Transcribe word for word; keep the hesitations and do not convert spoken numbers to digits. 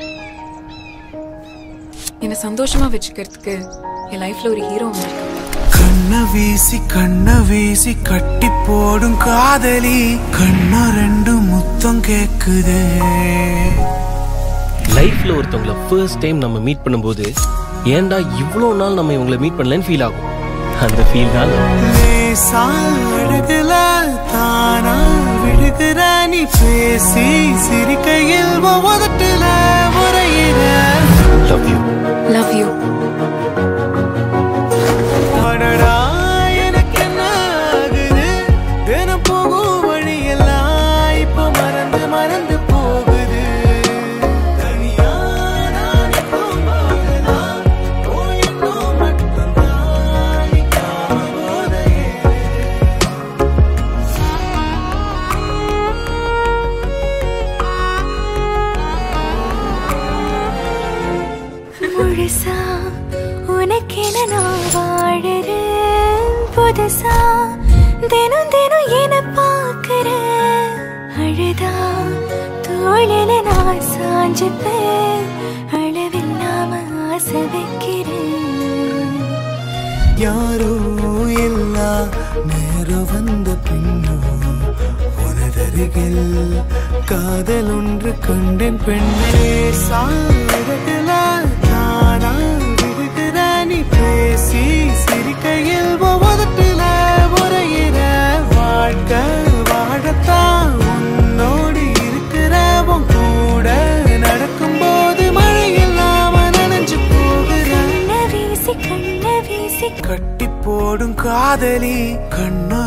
என்ன சந்தோஷமா வச்சுக்கிறதுக்கு என் லைஃப்ல ஒரு ஹீரோ வந்திருக்கு. கண்ண வீசி கண்ண வீசி கட்டி போடும் காதலி கண்ண ரெண்டு முத்தம் கேக்குதே. லைஃப்ல ஒருத்தவங்களை ஃபர்ஸ்ட் டைம் நம்ம மீட் பண்ணும்போது ஏன்டா இவ்வளோ நாள் நம்ம இவங்களை மீட் பண்ணலன்னு ஃபீல் ஆகும். அந்த ஃபீல் தான் அழகுல தானா விழுகிற நீ பேசி சிரிக்கையில் ஒவ்வொருல முறையிற. Love you love you. எனக்கு என்ன ஆகுது தினம் போகும் வழியெல்லாம் இப்ப மறந்து மறந்து போகுது. தனியா நான் போகுதான் போயிடும் மட்டும்தான் போதையே. முழுசா உனக்கென நான் வாழறேன். புதுசா தினம் தினம் என பார்க்கிறேன். அழுதா தோளில நான் சாஞ்சுப்பேன். அளவில்லாம ஆசை வைக்கிறேன். யாரோ இல்லா நேரம் வந்த பின்னோ உனதருகில் காதல் ஒன்று கண்டேன் பெண்ணே. சாரத்துல நானா விடுகிற நீ பேசி சிரிக்கையில் ஒவ்வொருல முறையிற. வாழ்க்கை வாழத்தான் உன்னோடு இருக்கிற உன் கூட நடக்கும் போது மழை இல்லாம நனைஞ்சு போகிற. கண்ண வீசி கண்ண வீசி கட்டி போடும் காதலி கண்ண